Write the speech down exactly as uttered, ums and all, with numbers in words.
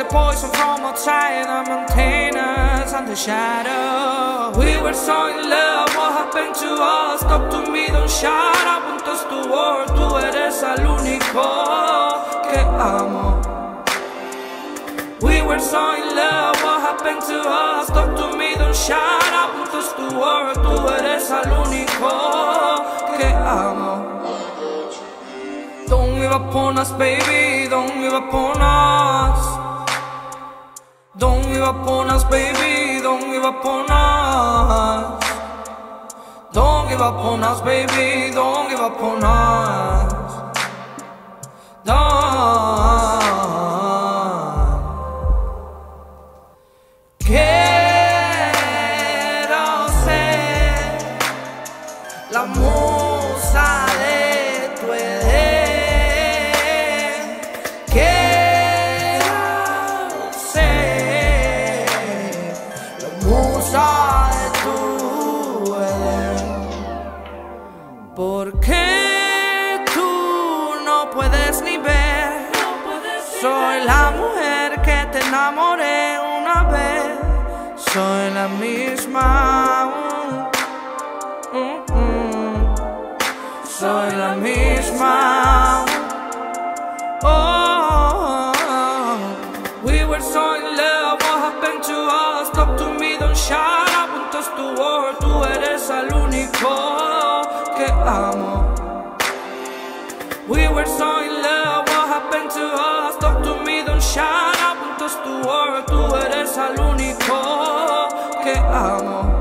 the poison from outside, the maintenance and the shadow. We were so in love, what happened to us? Talk to me, don't shut up. Juntos tu word, tú eres el único que amo. We were so in love, what happened to us? Talk to me, don't shut up. Juntos tu word, tú eres el único que amo. Don't give up on us, baby, don't give up on us. Don't give up on us, baby, don't give up on us. Don't give up on us, baby, don't give up on us. Don't. Quiero ser la musa de tu eres. Quiero ser la musa de tu eres. Porque tú no puedes ni ver. Soy la mujer que te enamoré una vez. Soy la misma. Mm, mm. Soy la misma. Oh, we were so in love, what happened to us? Talk to me, don't shut up. Juntos tu word, tú eres el único que amo. We were so in love, what happened to us? Talk to me, don't shut up. Juntos tu word, tú eres el único que amo.